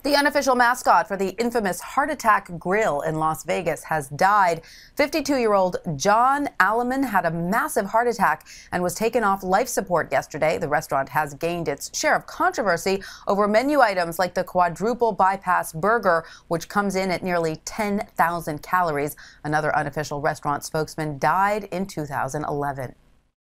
The unofficial mascot for the infamous Heart Attack Grill in Las Vegas has died. 52-year-old John Alleman had a massive heart attack and was taken off life support yesterday. The restaurant has gained its share of controversy over menu items like the quadruple bypass burger, which comes in at nearly 10,000 calories. Another unofficial restaurant spokesman died in 2011.